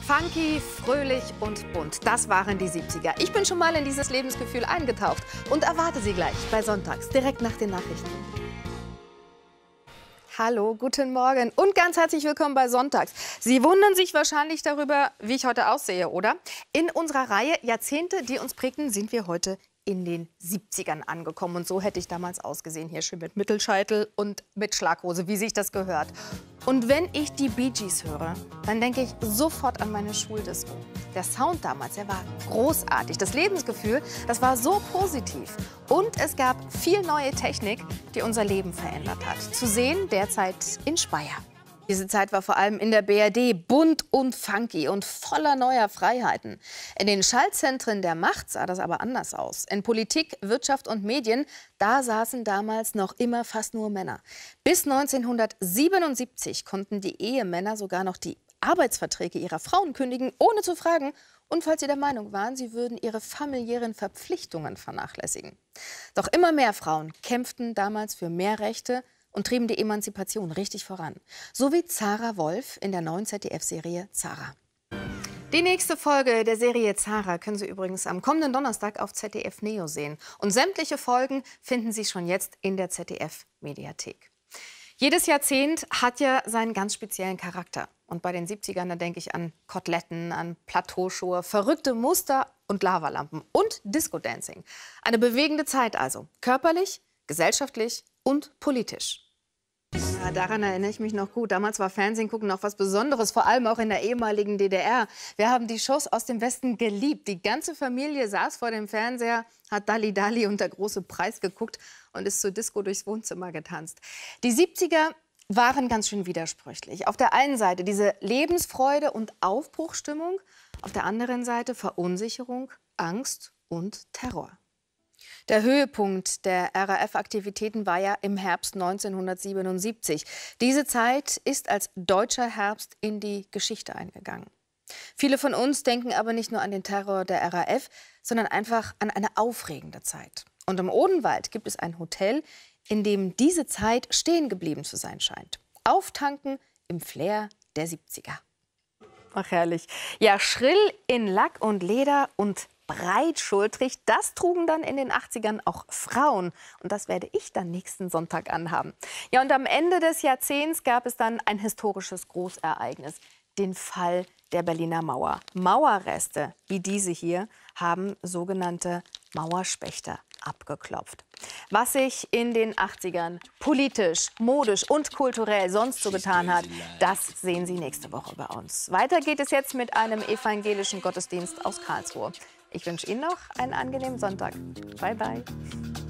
Funky, fröhlich und bunt. Das waren die 70er. Ich bin schon mal in dieses Lebensgefühl eingetaucht und erwarte Sie gleich bei Sonntags, direkt nach den Nachrichten. Hallo, guten Morgen und ganz herzlich willkommen bei Sonntags. Sie wundern sich wahrscheinlich darüber, wie ich heute aussehe, oder? In unserer Reihe Jahrzehnte, die uns prägten, sind wir heute in den 70ern angekommen. Und so hätte ich damals ausgesehen, hier schön mit Mittelscheitel und mit Schlaghose, wie sich das gehört. Und wenn ich die Bee Gees höre, dann denke ich sofort an meine Schuldisco. Der Sound damals, der war großartig. Das Lebensgefühl, das war so positiv. Und es gab viel neue Technik, die unser Leben verändert hat. Zu sehen derzeit in Speyer. Diese Zeit war vor allem in der BRD bunt und funky und voller neuer Freiheiten. In den Schaltzentren der Macht sah das aber anders aus. In Politik, Wirtschaft und Medien, da saßen damals noch immer fast nur Männer. Bis 1977 konnten die Ehemänner sogar noch die Arbeitsverträge ihrer Frauen kündigen, ohne zu fragen. Und falls sie der Meinung waren, sie würden ihre familiären Verpflichtungen vernachlässigen. Doch immer mehr Frauen kämpften damals für mehr Rechte und trieben die Emanzipation richtig voran. So wie Zara Wolf in der neuen ZDF-Serie Zara. Die nächste Folge der Serie Zara können Sie übrigens am kommenden Donnerstag auf ZDF Neo sehen. Und sämtliche Folgen finden Sie schon jetzt in der ZDF-Mediathek. Jedes Jahrzehnt hat ja seinen ganz speziellen Charakter. Und bei den 70ern, da denke ich an Koteletten, an Plateauschuhe, verrückte Muster und Lavalampen und Disco-Dancing. Eine bewegende Zeit also. Körperlich, gesellschaftlich und politisch. Ja, daran erinnere ich mich noch gut. Damals war Fernsehen gucken noch was Besonderes, vor allem auch in der ehemaligen DDR. Wir haben die Shows aus dem Westen geliebt. Die ganze Familie saß vor dem Fernseher, hat Dalli Dalli und der große Preis geguckt und ist zur Disco durchs Wohnzimmer getanzt. Die 70er waren ganz schön widersprüchlich. Auf der einen Seite diese Lebensfreude und Aufbruchsstimmung, auf der anderen Seite Verunsicherung, Angst und Terror. Der Höhepunkt der RAF-Aktivitäten war ja im Herbst 1977. Diese Zeit ist als deutscher Herbst in die Geschichte eingegangen. Viele von uns denken aber nicht nur an den Terror der RAF, sondern einfach an eine aufregende Zeit. Und im Odenwald gibt es ein Hotel, in dem diese Zeit stehen geblieben zu sein scheint. Auftanken im Flair der 70er. Ach, herrlich. Ja, schrill in Lack und Leder und breitschultrig, das trugen dann in den 80ern auch Frauen. Und das werde ich dann nächsten Sonntag anhaben. Ja, und am Ende des Jahrzehnts gab es dann ein historisches Großereignis, den Fall der Berliner Mauer. Mauerreste wie diese hier haben sogenannte Mauerspächter abgeklopft. Was sich in den 80ern politisch, modisch und kulturell sonst so getan hat, das sehen Sie nächste Woche bei uns. Weiter geht es jetzt mit einem evangelischen Gottesdienst aus Karlsruhe. Ich wünsche Ihnen noch einen angenehmen Sonntag. Bye, bye.